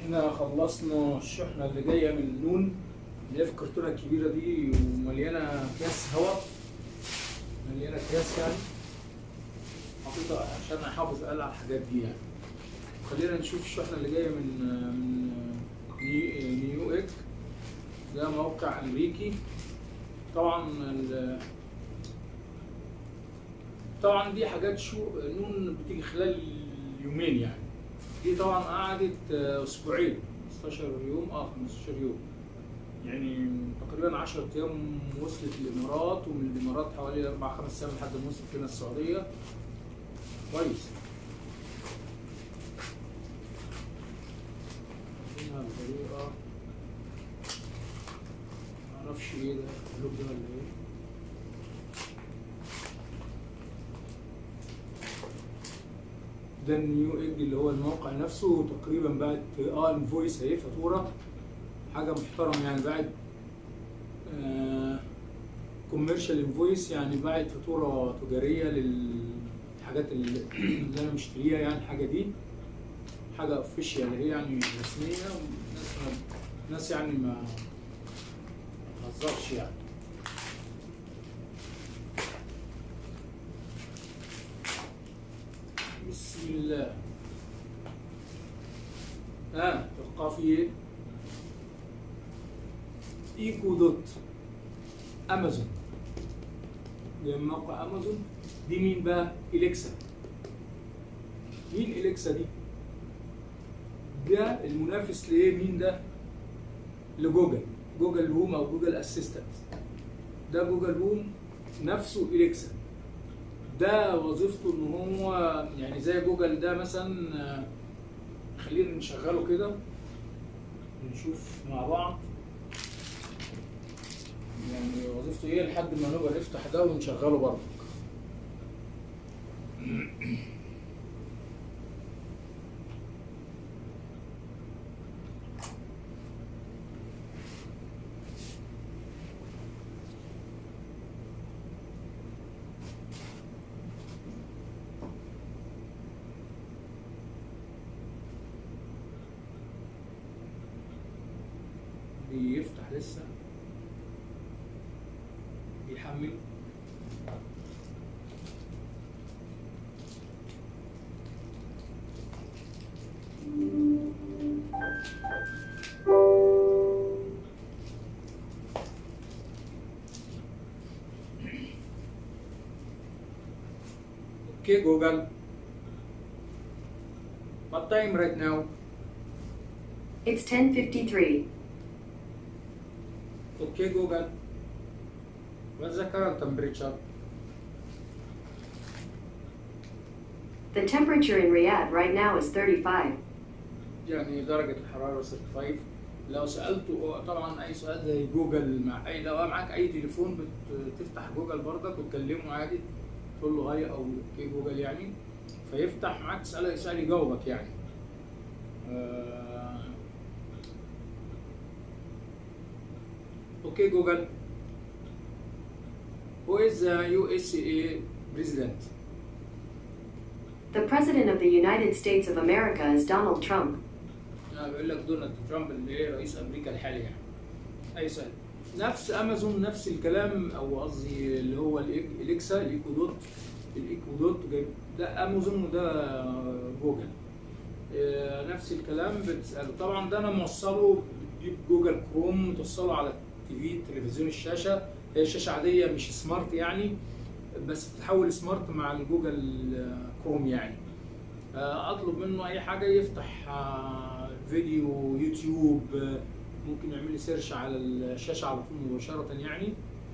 احنا خلصنا الشحنة اللي جاية من نون اللي هي في الكرتونة الكبيرة دي ومليانة اكياس هواء، مليانة اكياس يعني حطيتها عشان احافظ على الحاجات دي يعني. خلينا نشوف الشحنة اللي جاية من نيو ايج. ده موقع امريكي. طبعا دي حاجات نون بتيجي خلال يومين يعني. دي طبعا قعدت اسبوعين 15 يوم 15 يوم يعني تقريبا 10 ايام. وصلت الامارات ومن الامارات حوالي 4-5 ايام لحد ما وصلت هنا السعوديه. كويس. هنا بطريقه معرفش ايه ده اللوك ده ولا ايه. ده النيو ايج اللي هو الموقع نفسه. تقريبا بعت انفويس اهي، فاتوره حاجه محترمه يعني. بعت كوميرشال انفويس يعني بعت فاتوره تجاريه للحاجات اللي انا مشتريها يعني. الحاجه دي حاجه اوفيشال هي يعني رسميه. ناس يعني ما تهزرش يعني. بسم الله. توقع في ايه؟ ايكو دوت امازون. ده موقع امازون. دي مين بقى؟ اليكسا. مين اليكسا دي؟ ده المنافس لايه؟ مين ده؟ لجوجل. جوجل هوم او جوجل اسيستنت. ده جوجل هوم نفسه اليكسا. ده وظيفته ان هو يعني زي جوجل ده مثلا. خلينا نشغله كده نشوف مع بعض يعني وظيفته ايه لحد ما نبقى نفتح ده ونشغله برضه. بيفتح لسه بيحمل. Okay, Google. What time right now? It's 10:53. Okay, Google. What's the current temperature? The temperature in Riyadh right now is 35. يعني درجة الحرارة 35. لو سألته طبعا أي سؤال زي جوجل مع لو معاك أي تليفون بتفتح جوجل برضك وتكلمه عادي تقول له هاي أو أوكي جوجل يعني. فيفتح معاك تسأله يسأل يجاوبك يعني. Okay, Google. Who is the USA president? The President of the United States of America is Donald Trump. بيقول لك دونالد ترامب اللي هي رئيس امريكا الحالي يعني. اي سؤال. نفس امازون نفس الكلام او قصدي اللي هو اليكسا الايكو دوت ده امازون وده جوجل. نفس الكلام بتساله. طبعا ده انا موصله بتجيب جوجل كروم توصله على تلفزيون الشاشه. هي الشاشه عاديه مش سمارت يعني بس بتتحول سمارت مع الجوجل كروم يعني. اطلب منه اي حاجه يفتح فيديو يوتيوب. ممكن يعمل لي سيرش على الشاشه على طول مباشره يعني.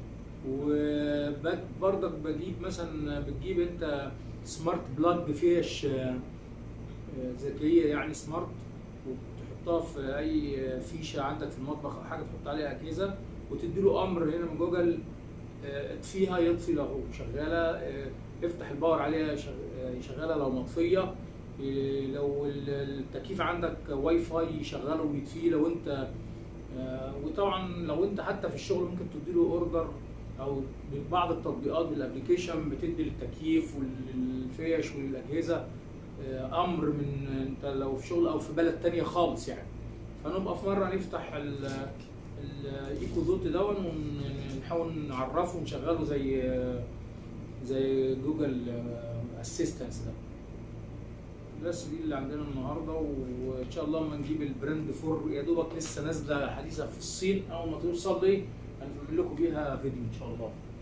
وبرضك بجيب مثلا بتجيب انت سمارت بلاج فيش ذكيه يعني سمارت وتحطها في اي فيشه عندك في المطبخ او حاجه تحط عليها اجهزه وتدي له امر هنا من جوجل اطفيها يطفي لو شغاله. افتح الباور عليها يشغلها لو مطفيه. لو التكييف عندك واي فاي يشغله ويطفيه لو انت. وطبعا لو انت حتى في الشغل ممكن تدي له اوردر او بعض التطبيقات بالابلكيشن بتدي للتكييف والفيش والاجهزه امر من انت لو في شغل او في بلد تانية خالص يعني. فنبقى في مره نفتح الايكو دوت دون ونحاول نعرفه ونشغله زي جوجل اسيستنس ده. بس دي اللي عندنا النهارده، وان شاء الله لما نجيب البراند 4 يا دوبك لسه نازله حديثه في الصين، اول ما توصل لي هنعمل لكم بيها فيديو ان شاء الله.